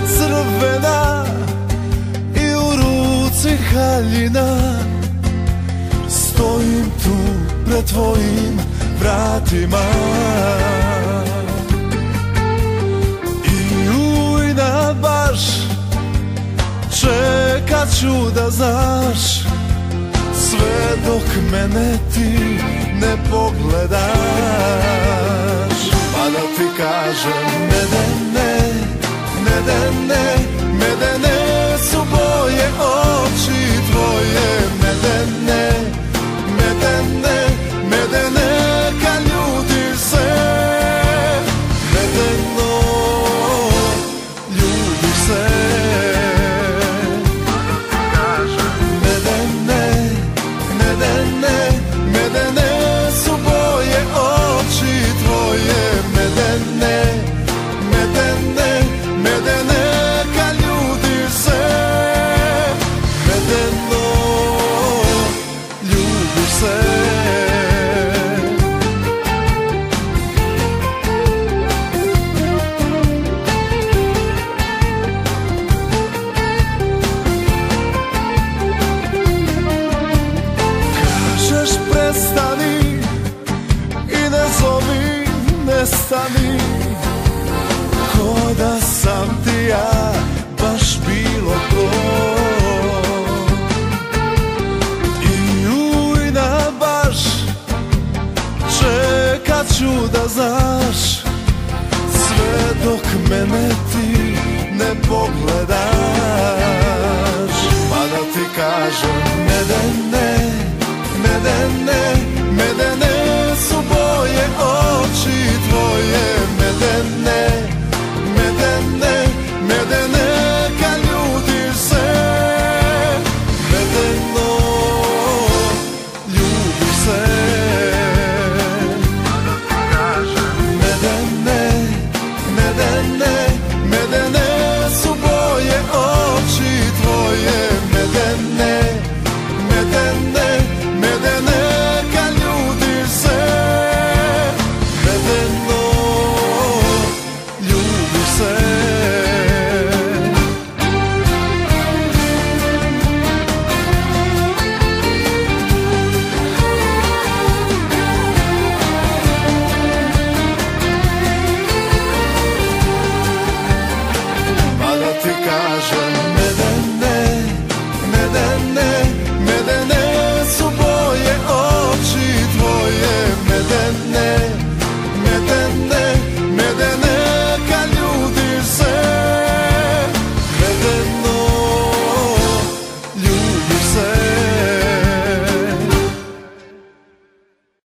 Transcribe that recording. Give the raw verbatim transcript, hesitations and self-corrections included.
crvena i u ruci haljina. Stojim tu pred tvojim vratima i ujna baš čekat ću da znaš, sve dok mene ti ne pogledaš. Pa da ti kažem Medene, Medene, Medene su boje oči tvoje. Medene, Medene, Medene, kad ljubiš se. Medeno, ljubiš se. Medene, Medene, Medene su boje oči tvoje. Medene, Medene, Medene, kad ljubiš se. Medeno, ljubiš se. Kažeš prestani i ne zovi, ne stani, ko da sam ti ja baš bilo ko. I ujna baš čekat ću da znaš, sve dok mene ti ne pogledaš.